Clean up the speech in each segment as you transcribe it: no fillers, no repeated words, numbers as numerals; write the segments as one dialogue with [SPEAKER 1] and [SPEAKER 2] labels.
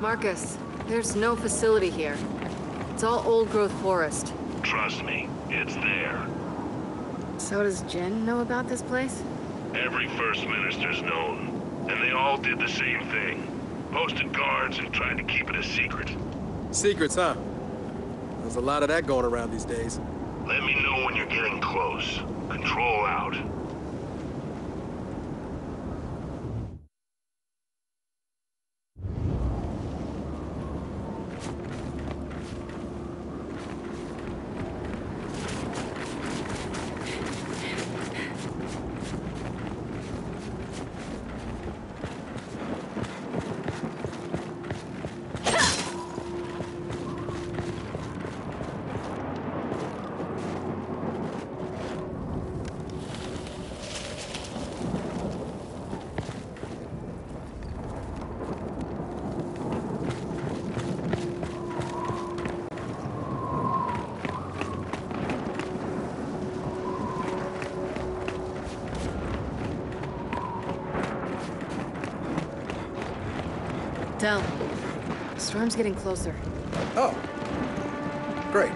[SPEAKER 1] Marcus, there's no facility here. It's all old-growth forest.
[SPEAKER 2] Trust me, it's there.
[SPEAKER 1] So does Jen know about this place?
[SPEAKER 2] Every First Minister's known, and they all did the same thing. Posted guards and tried to keep it a secret.
[SPEAKER 3] Secrets, huh? There's a lot of that going around these days.
[SPEAKER 2] Let me know when you're getting close. Control out.
[SPEAKER 1] Del, the storm's getting closer.
[SPEAKER 3] Oh. Great.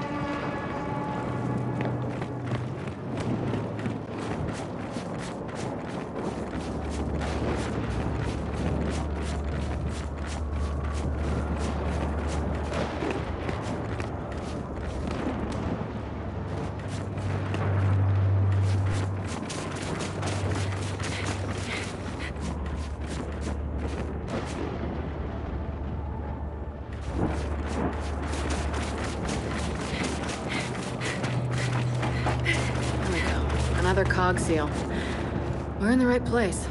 [SPEAKER 1] Another cog seal. We're in the right place.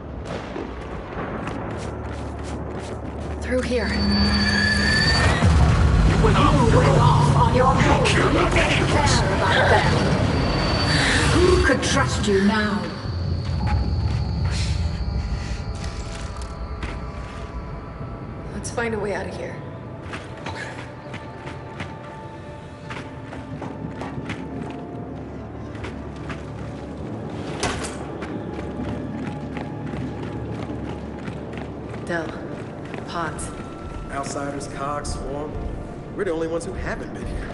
[SPEAKER 1] Through here.
[SPEAKER 4] When you went off on your own, you didn't care about that. Who could trust you now?
[SPEAKER 1] Let's find a way out of here. Del, pods.
[SPEAKER 3] Outsiders, cogs, swarm. We're the only ones who haven't been here.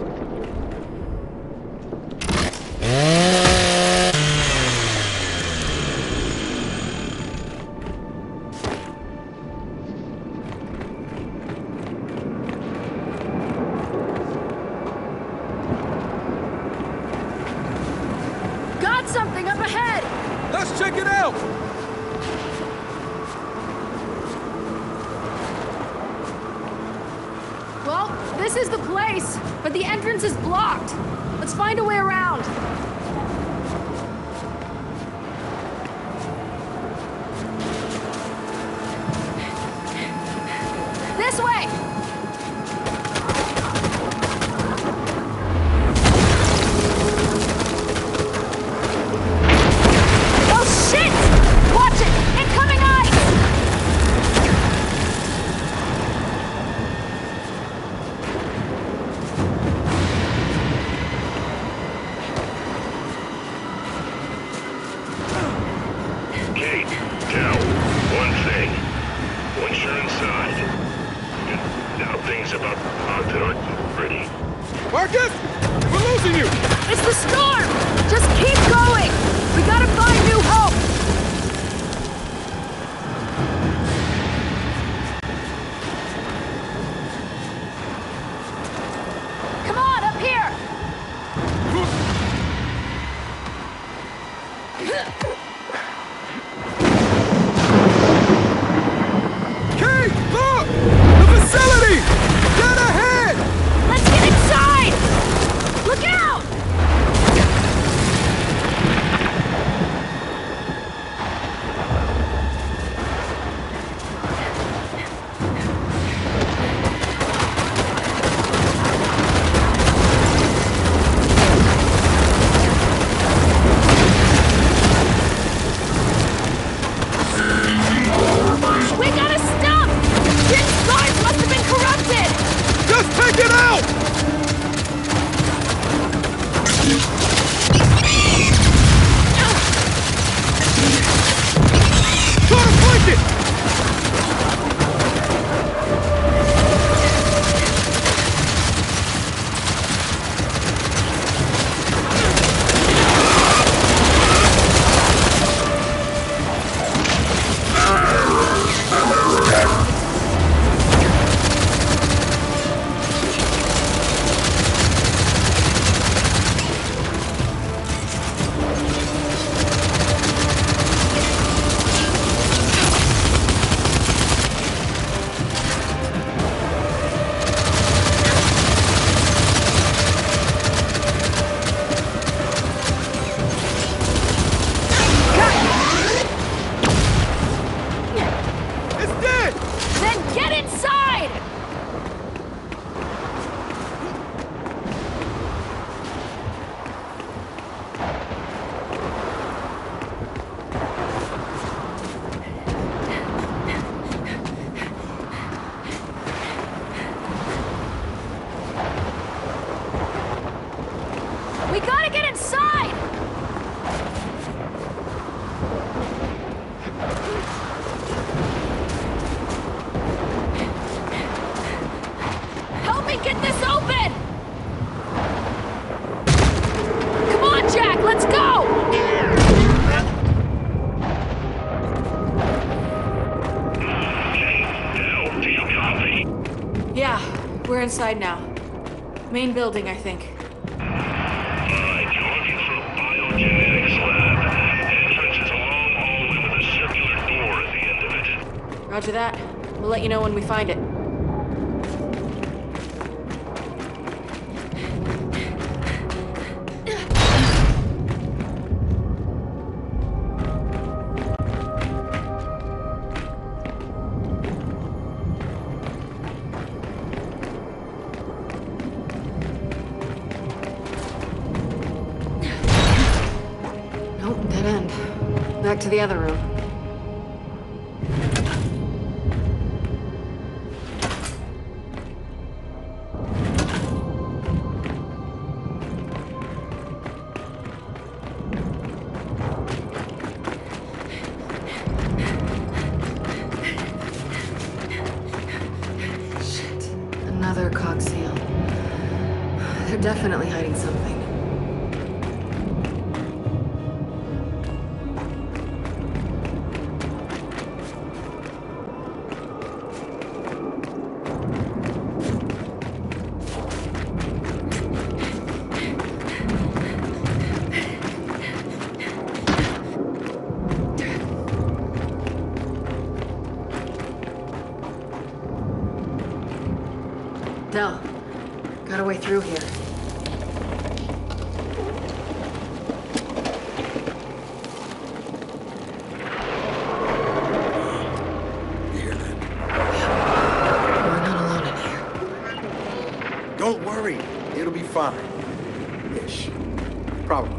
[SPEAKER 1] Got something up ahead!
[SPEAKER 3] Let's check it out!
[SPEAKER 1] Well, this is the place, but the entrance is blocked. Let's find a way around. This way! Oh shit! Watch it! Incoming ice!
[SPEAKER 2] Kate, Del, one thing. Once you're inside, now things about the pod that aren't pretty.
[SPEAKER 3] Marcus! We're losing you!
[SPEAKER 1] It's the storm! Just keep going! We gotta find new hope! Come on, up here!
[SPEAKER 3] Kate, look! The facility! Dead ahead!
[SPEAKER 1] Let's get inside! Look out! We're inside now. Main building, I think.
[SPEAKER 2] Alright, you're looking for a biogenetics lab. Entrance is a long hallway with a circular door at the end of it.
[SPEAKER 1] Roger that. We'll let you know when we find it. Nope, dead end. Back to the other room. Another cog seal. They're definitely hiding something. Del, got a way through here.
[SPEAKER 3] You hear that?
[SPEAKER 1] We're not alone in here.
[SPEAKER 3] Don't worry. It'll be fine. Ish. Probably.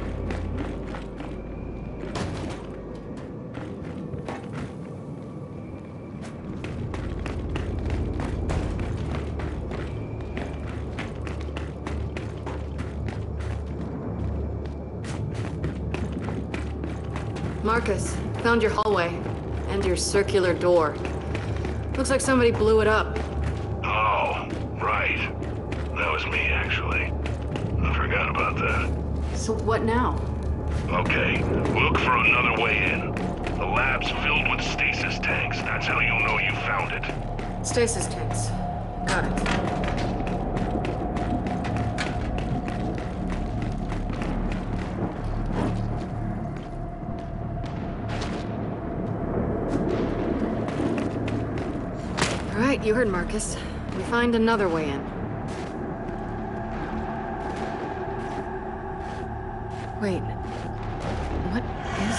[SPEAKER 1] Marcus, found your hallway. And your circular door. Looks like somebody blew it up.
[SPEAKER 2] Oh, right. That was me, actually. I forgot about that.
[SPEAKER 1] So what now?
[SPEAKER 2] Okay, look for another way in. The lab's filled with stasis tanks. That's how you'll know you found it.
[SPEAKER 1] Stasis tanks. Got it. All right, you heard Marcus. We find another way in. Wait. What is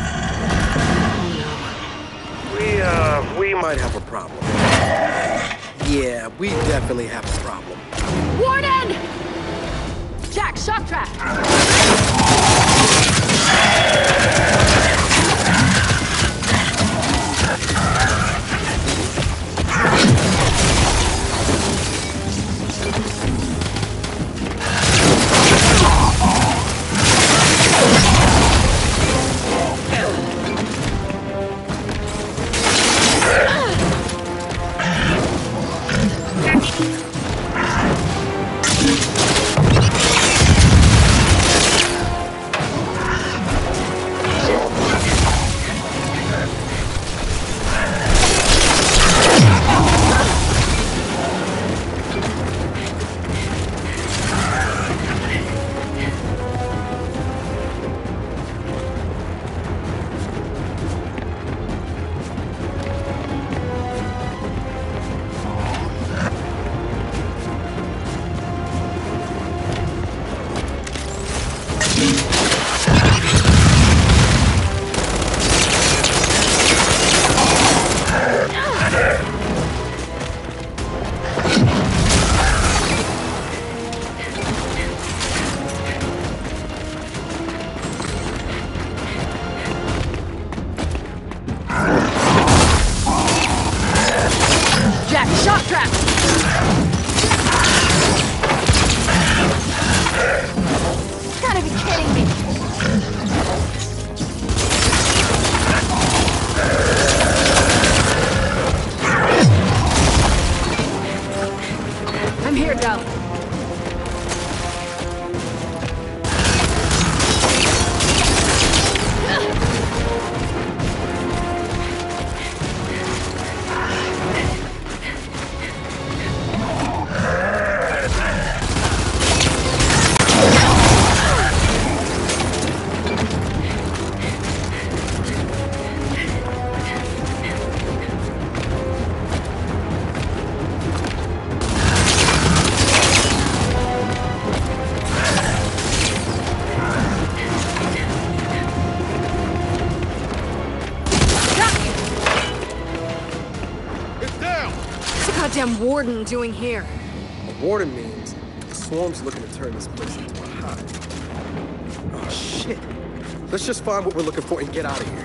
[SPEAKER 1] that? Oh
[SPEAKER 3] We might have a problem. Yeah, we definitely have a problem.
[SPEAKER 1] no. Warden! Jack, shock trap! Jack, shock trap! Gotta be kidding me! I'm here, Del. goddamn warden doing here?
[SPEAKER 3] A warden means the swarm's looking to turn this place into a hive. Oh, shit. Let's just find what we're looking for and get out of here.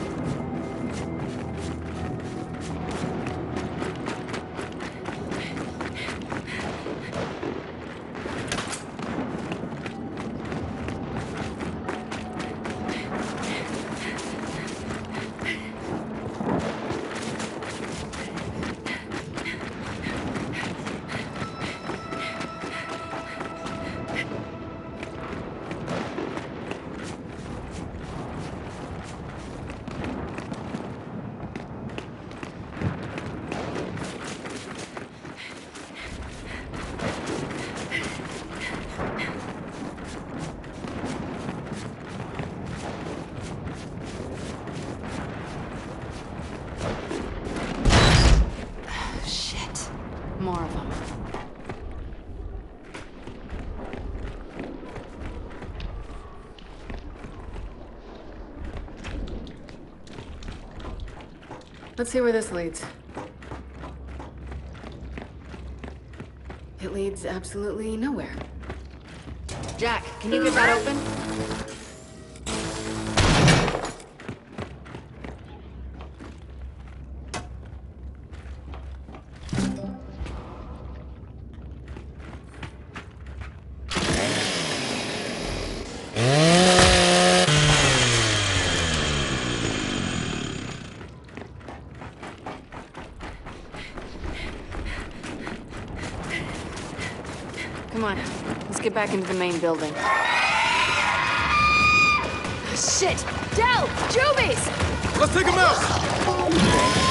[SPEAKER 1] More of them. Let's see where this leads. It leads absolutely nowhere. Jack, can you get that open? Come on, let's get back into the main building. Shit! Del! Jubies!
[SPEAKER 3] Let's take him out!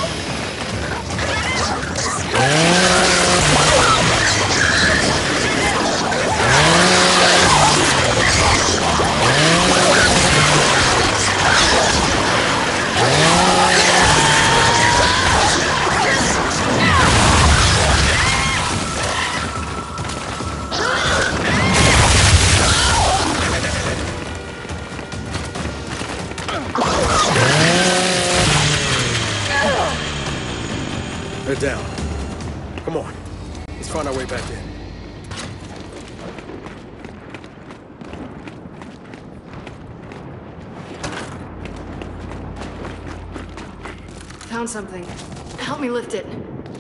[SPEAKER 3] They're down. Come on. Let's find our way back in.
[SPEAKER 1] Found something. Help me lift it.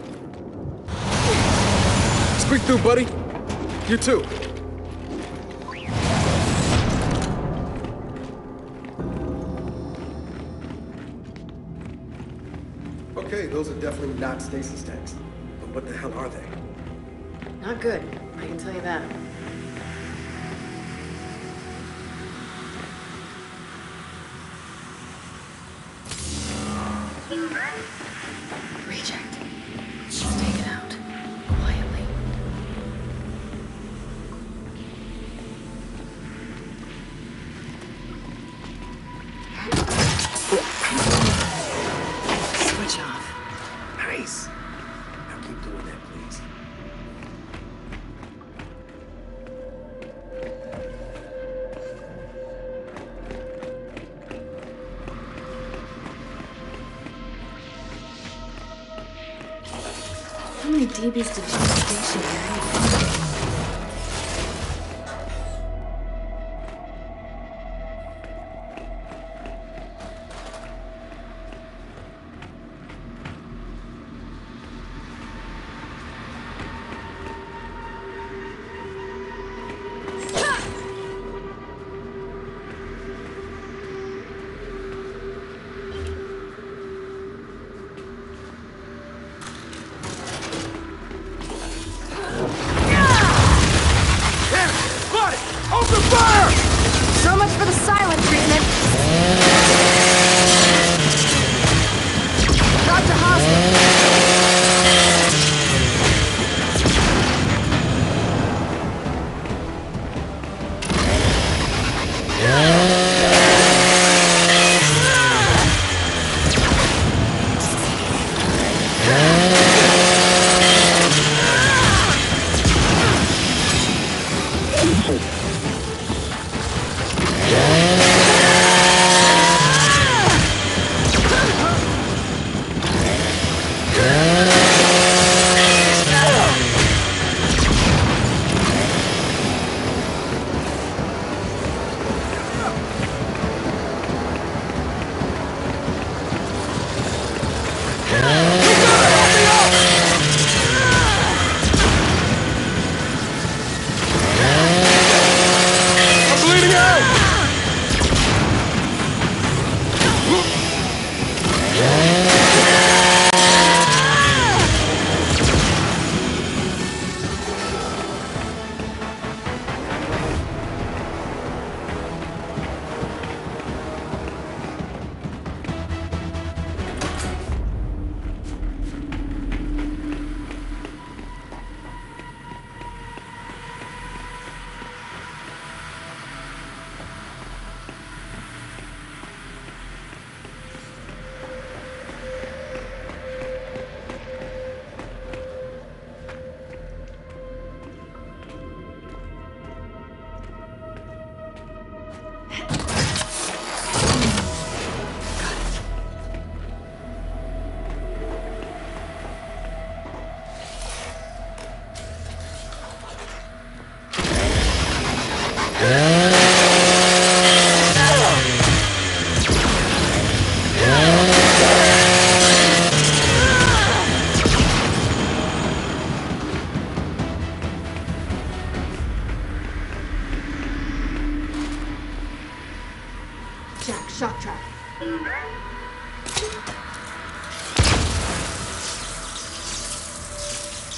[SPEAKER 3] Squeak through, buddy. You too. Okay, those are definitely not stasis tanks. But what the hell are they?
[SPEAKER 1] Not good, I can tell you that. Reject. Let's take it out. Quietly. Switch off.
[SPEAKER 3] Nice. Now keep doing that, please.
[SPEAKER 1] How many DBs did you station here?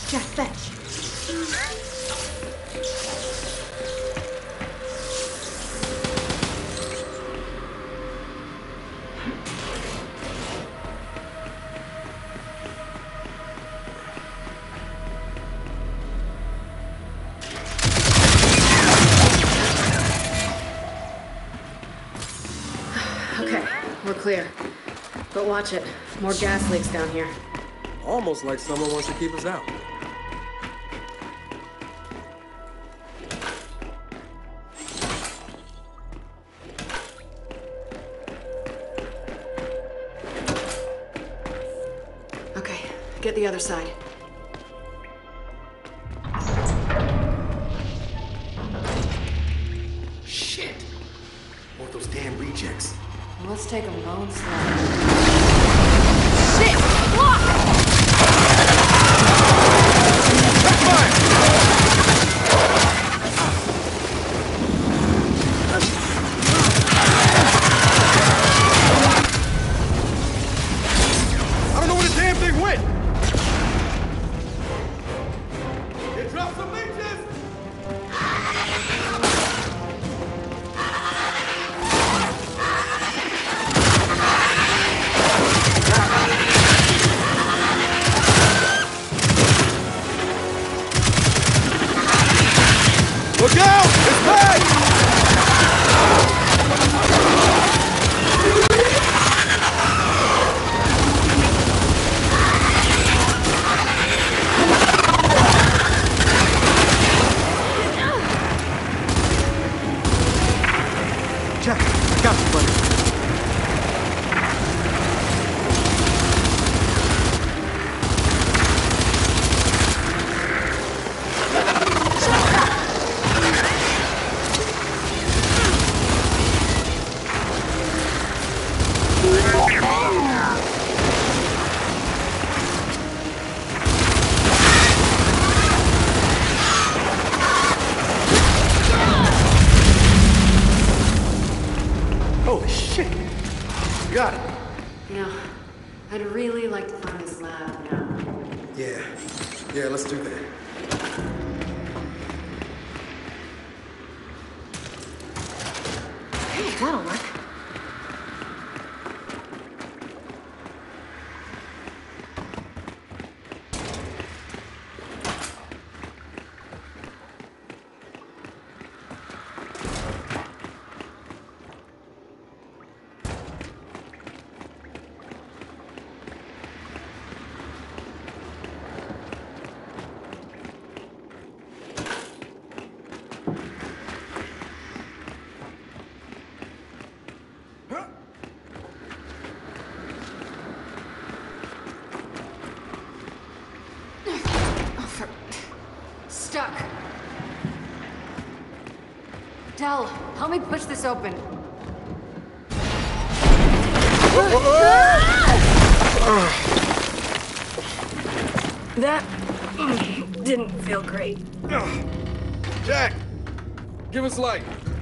[SPEAKER 1] Jack, fetch. Okay, we're clear. But watch it. More gas leaks down here.
[SPEAKER 3] Almost like someone wants to keep us out.
[SPEAKER 1] Okay, get the other side.
[SPEAKER 3] Shit! More of those damn rejects.
[SPEAKER 1] Well, let's take them low and slow. Shit! Block!
[SPEAKER 3] I don't know where the damn thing went! It dropped some leeches! Look out! It's back! Jack, I got you, buddy. Holy shit! Got it.
[SPEAKER 1] Now, I'd really like to find this lab now.
[SPEAKER 3] Yeah, let's do that.
[SPEAKER 1] Hey, that'll work. Stuck. Del, help me push this open. That didn't feel great.
[SPEAKER 3] Jack! Give us light.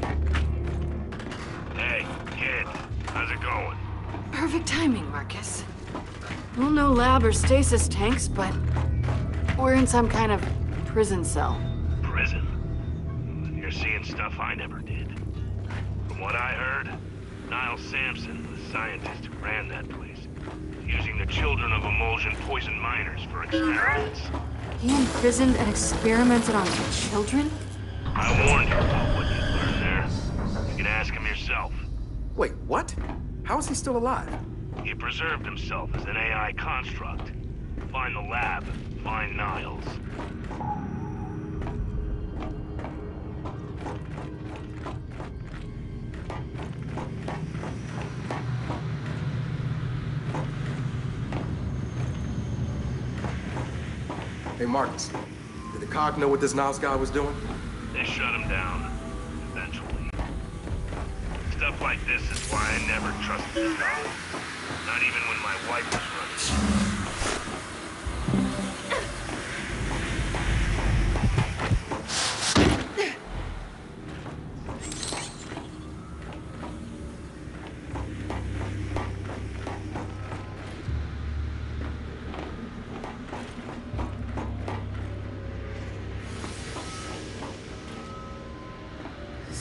[SPEAKER 2] Hey, kid. How's it going?
[SPEAKER 1] Perfect timing, Marcus. Well, no lab or stasis tanks, but we're in some kind of prison cell.
[SPEAKER 2] Prison? You're seeing stuff I never did. From what I heard, Niall Sampson, the scientist who ran that place, using the children of emulsion poisoned miners for experiments.
[SPEAKER 1] He imprisoned and experimented on children?
[SPEAKER 2] I warned you about what you'd learn there. You can ask him yourself.
[SPEAKER 3] Wait, what? How is he still alive?
[SPEAKER 2] He preserved himself as an AI construct. Find the lab, find Niles.
[SPEAKER 3] Hey, Marcus. Did the COG know what this Niles guy was doing?
[SPEAKER 2] They shut him down, eventually. Stuff like this is why I never trusted the dog. Not even when my wife was running.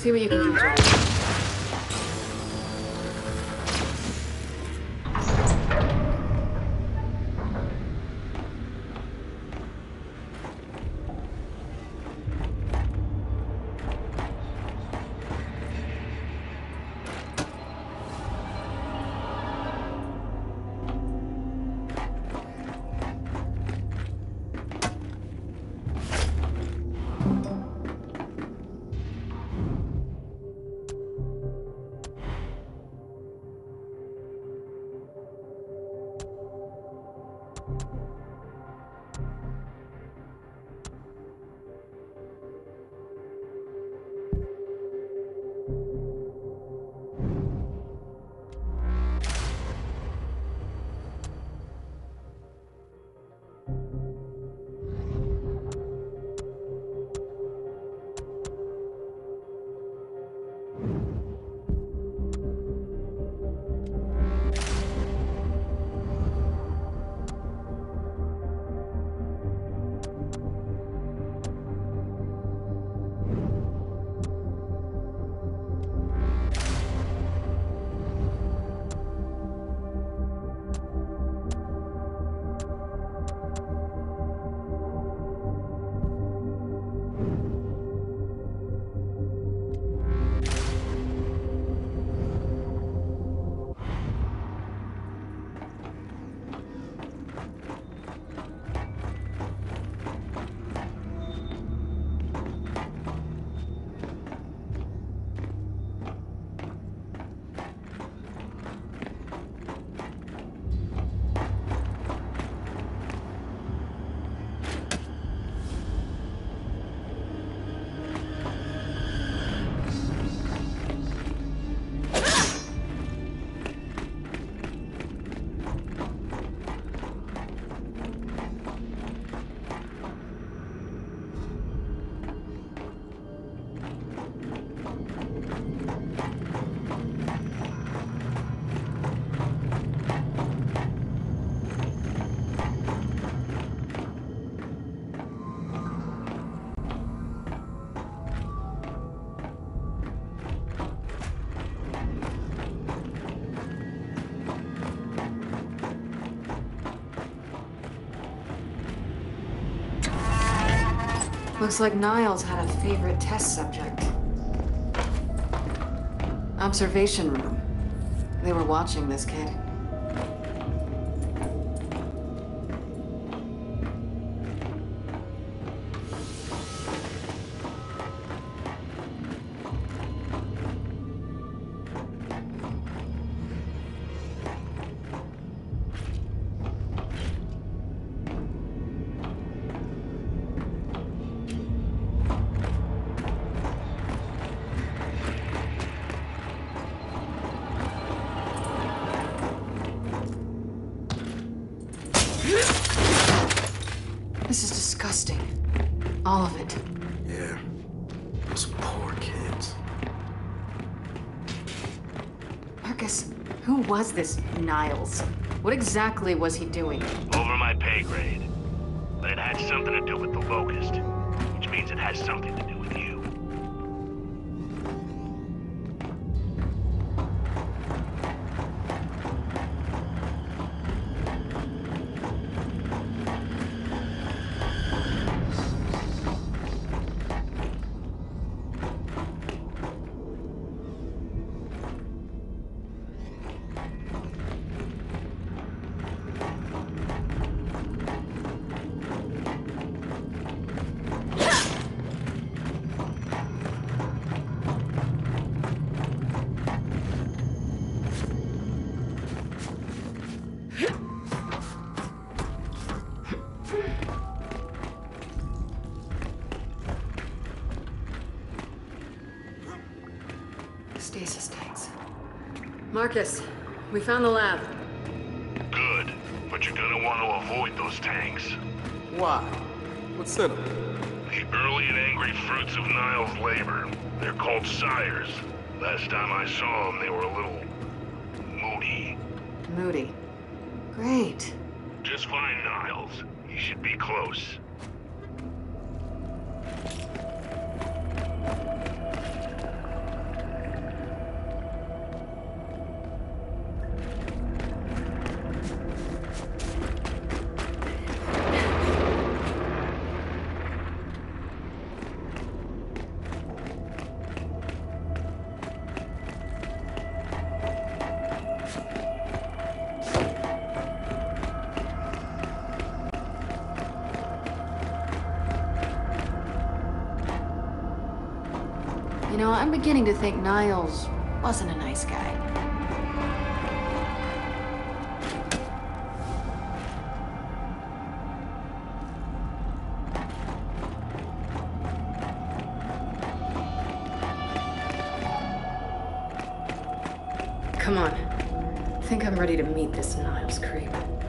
[SPEAKER 1] See what you can do, Joel. Looks like Niles had a favorite test subject. Observation room. They were watching this kid. This is disgusting. All of it.
[SPEAKER 3] Yeah. Those poor kids.
[SPEAKER 1] Marcus, who was this Niles? What exactly was he doing?
[SPEAKER 2] Over my pay grade. But it had something to do with the Locust. Which means it has something to do with you.
[SPEAKER 1] Stasis tanks. Marcus, we found the lab.
[SPEAKER 2] Good. But you're gonna want to avoid those tanks.
[SPEAKER 3] Why? What's in them?
[SPEAKER 2] The early and angry fruits of Niles' labor. They're called sires. Last time I saw them, they were a little moody.
[SPEAKER 1] Moody. Great.
[SPEAKER 2] Just find Niles. He should be close.
[SPEAKER 1] You know, I'm beginning to think Niles wasn't a nice guy. Come on. I think I'm ready to meet this Niles creep.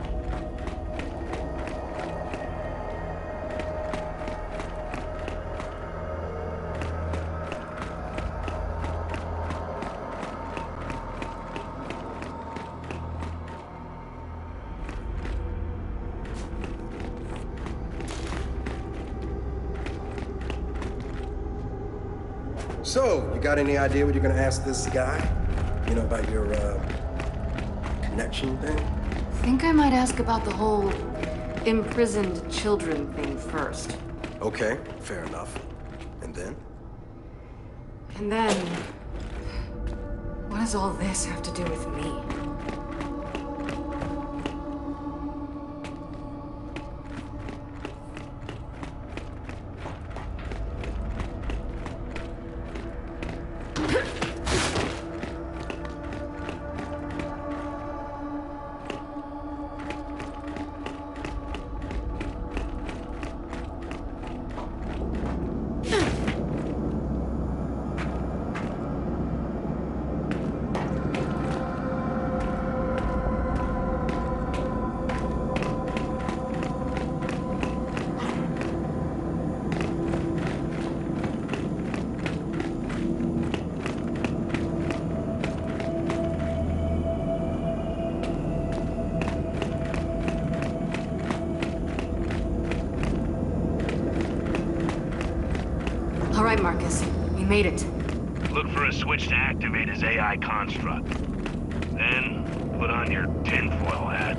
[SPEAKER 3] So, you got any idea what you're gonna ask this guy? You know, about your, connection thing?
[SPEAKER 1] I think I might ask about the whole imprisoned children thing first.
[SPEAKER 3] Okay, fair enough. And then?
[SPEAKER 1] And then... what does all this have to do with me? All right, Marcus. We made it.
[SPEAKER 2] Look for a switch to activate his AI construct. Then, put on your tinfoil hats.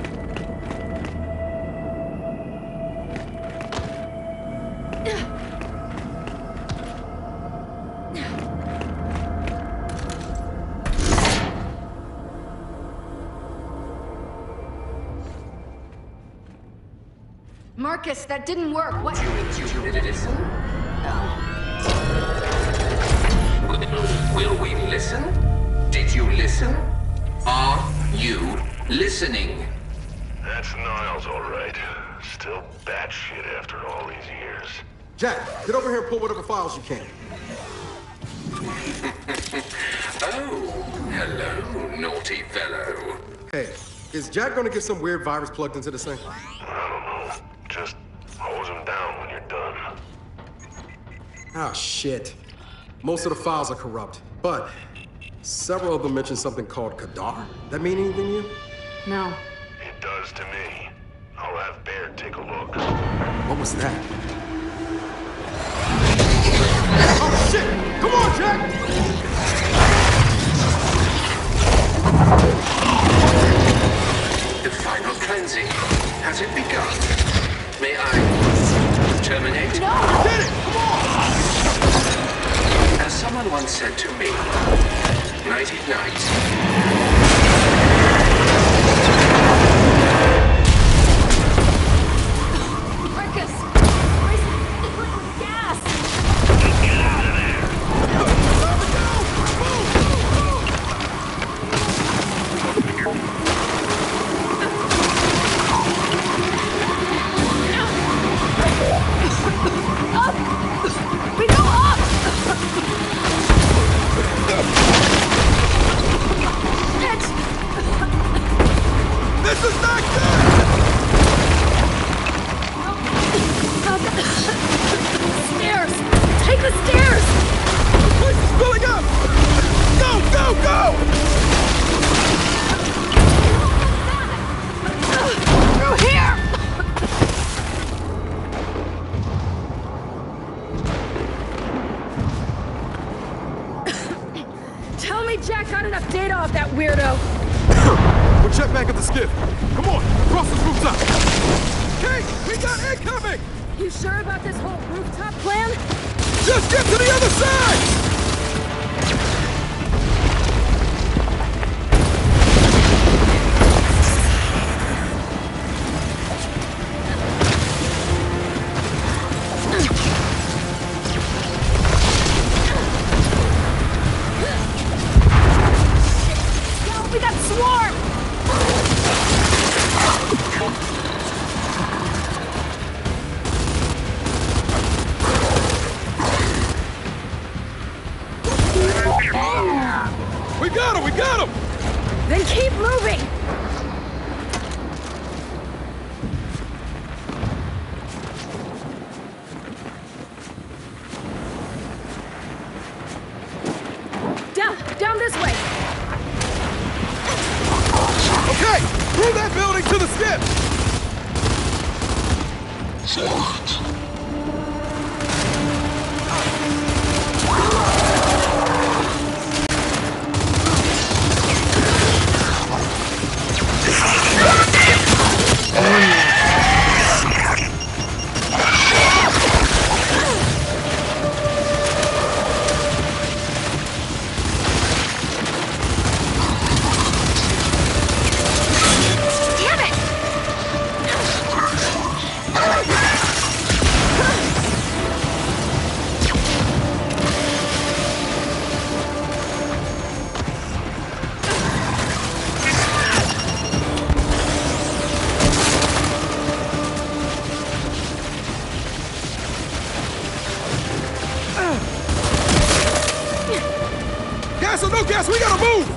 [SPEAKER 1] Marcus, that didn't work. What?
[SPEAKER 5] Did it listen? Will we listen? Did you listen? Are you listening?
[SPEAKER 2] That's Niles, all right. Still batshit after all these years.
[SPEAKER 3] Jack, get over here and pull whatever files you can.
[SPEAKER 5] Oh, hello, naughty fellow.
[SPEAKER 3] Hey, is Jack gonna get some weird virus plugged into this thing?
[SPEAKER 2] I don't know. Just hose him down when you're done.
[SPEAKER 3] Ah, shit. Most of the files are corrupt, but several of them mention something called Kadar. That mean anything to you?
[SPEAKER 1] No.
[SPEAKER 2] It does to me. I'll have Baird take a look.
[SPEAKER 3] What was that? Oh, shit! Come on, Jack!
[SPEAKER 5] The final cleansing. Has it begun? May I terminate?
[SPEAKER 1] No!
[SPEAKER 3] Get it! Come on!
[SPEAKER 5] As someone once said to me, nighty-night.
[SPEAKER 1] Marcus! Where's the gas?
[SPEAKER 2] Get out of there!
[SPEAKER 1] We go up!
[SPEAKER 3] This is not good!
[SPEAKER 1] Stairs! Take the stairs!
[SPEAKER 3] The place is filling up! Go, go, go!
[SPEAKER 1] Through here! Tell me Jack got enough data off that weirdo.
[SPEAKER 3] We'll check back at the skiff. Come on, across this rooftop. Kate, we got incoming!
[SPEAKER 1] You sure about this whole rooftop plan?
[SPEAKER 3] Just get to the other side! the skip! Gas or no gas, we gotta move!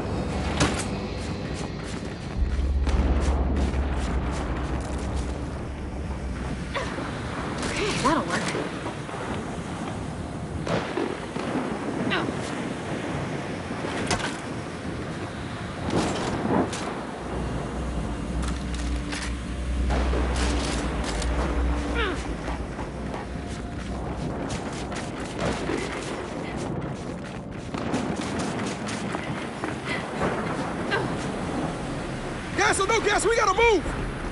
[SPEAKER 1] Okay, that'll work.
[SPEAKER 3] Gas or no gas, we gotta move!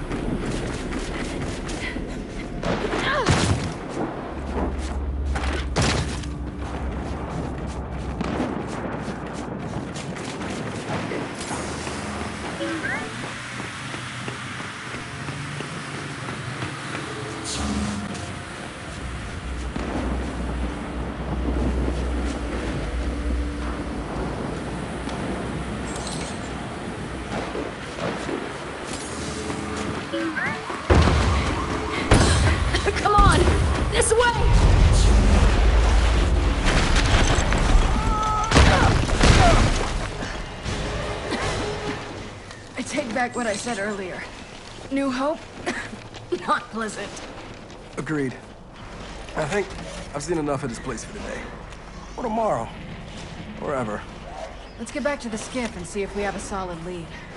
[SPEAKER 1] Come on! This way! I take back what I said earlier. New Hope? Not pleasant.
[SPEAKER 3] Agreed. I think I've seen enough of this place for today. Or tomorrow. Or ever.
[SPEAKER 1] Let's get back to the skiff and see if we have a solid lead.